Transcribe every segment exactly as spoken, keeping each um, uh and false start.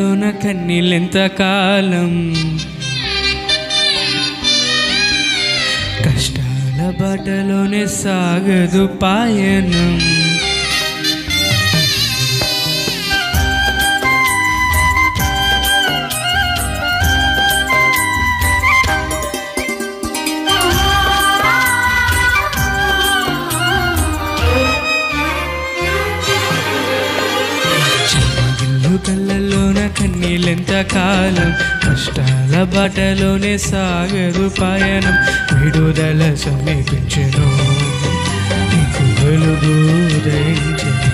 కళ్ళల్లోన కన్నీళ్ళెంత కాలం, కష్టాల బాటలోనే సాగదు పాయనం. కళ్ళల్లోన కన్నీళ్ళెంత కాలం, కష్టాల బాటలోనే సాగదు పయనం. విడుదల సమీపించెను, నీకు వెలుగు ఉదయించెను.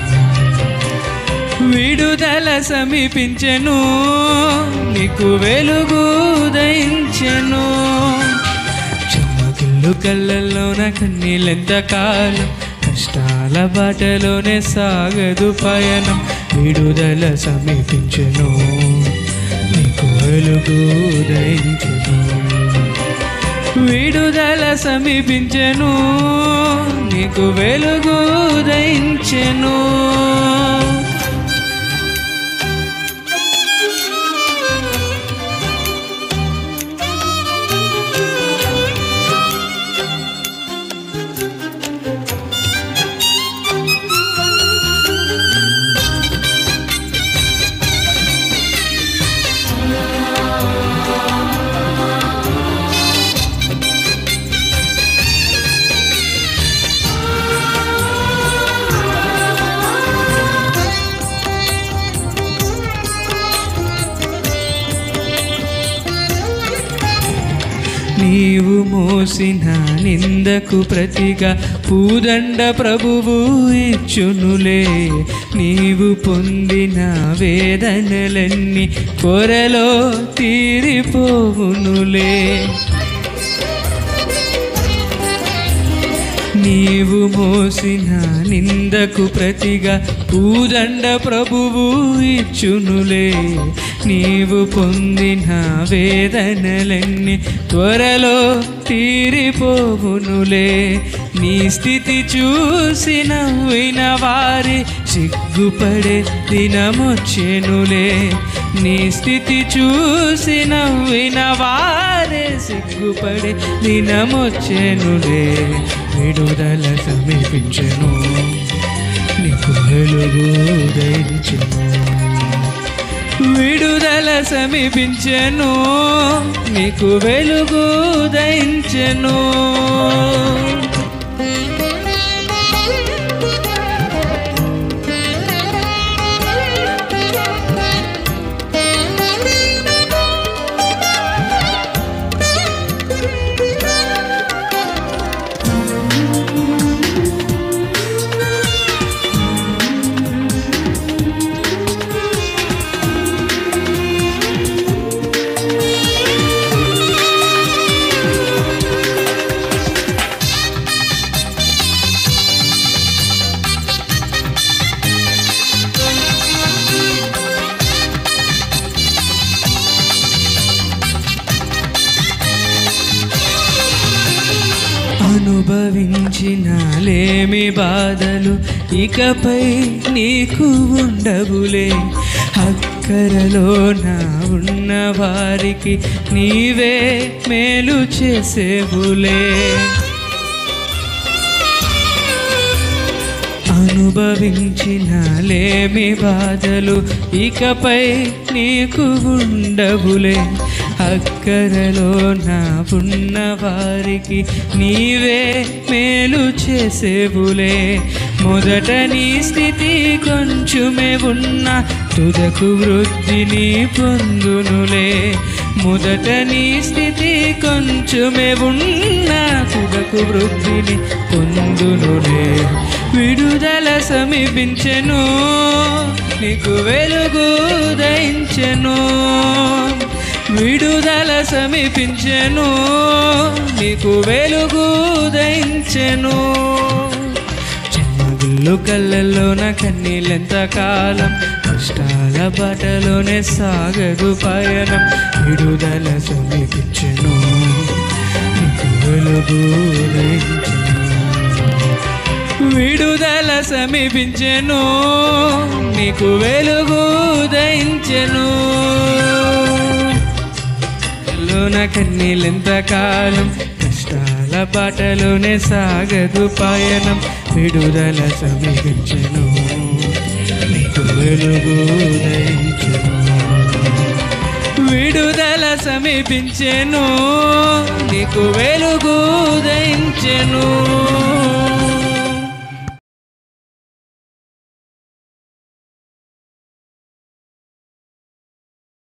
విడుదల సమీపించెను, నీకు వెలుగు ఉదయించెను. చెమ్మగిల్లు కళ్ళల్లోన కన్నీళ్ళెంత కాలం, కష్టాల బాటలోనే సాగదు పయనం. విడుదల సమీపించెను, నీకు వెలుగు ఉదయించెను. విడుదల సమీపించెను, నీకు వెలుగు ఉదయించెను. నీవు మోసిన నిందకు ప్రతిగా పూదండ ప్రభువు ఇచ్చునులే. నీవు పొందిన వేదనలన్నీ కొరలో తీరిపోవునులే. నీవు మోసిన నిందకు ప్రతిగా పూదండ ప్రభువు ఇచ్చునులే. నీవు పొందిన వేదనలన్నీ త్వరలో తీరిపోవునులే. నీ స్థితి చూసి నవ్విన వారి సిగ్గుపడే దినమొచ్చెనులే. నీ స్థితి చూసి నవ్విన వారే సిగ్గుపడే దినమొచ్చెనులే. విడుదల సమీపించెను, నీకు వెలుగు ఉదయించెను. విడుదల సమీపించెను, నీకు వెలుగు ఉదయించెను. అనుభవించిన లేమి బాధలు ఇకపై నీకు ఉండవులే. అక్కరలో నా ఉన్న వారికి నీవే మేలు చేసేవులే. అనుభవించిన లేమి బాధలు ఇకపై నీకు ఉండవులే. అక్కరలో నా ఉన్న వారికి నీవే మేలు చేసేవులే. మొదట నీ స్థితి కొంచెమే ఉన్న తుదకు వృద్ధిని పొందునులే. మొదట నీ స్థితి కొంచెమే ఉన్న తుదకు వృద్ధిని పొందునులే. విడుదల సమీపించెను, నీకు వెలుగు ఉదయించెను. విడుదల సమీపించెను, నీకు వెలుగు ఉదయించెను. చెమ్మగిల్లు కళ్ళల్లోన కన్నీళ్ళెంత కాలం, కష్టాల బాటలోనే సాగదు పయనం. విడుదల సమీపించెను, నీకు వెలుగు ఉదయించెను. విడుదల సమీపించెను, నీకు వెలుగు ఉదయించెను. లోన కన్నీళ్ళెంత కాలం, కష్టాల బాటలోనే సాగదు పయనం. విడుదల సమీపించెను, నీకు వెలుగు ఉదయించెను. విడుదల సమీపించెను, నీకు వెలుగు ఉదయించెను.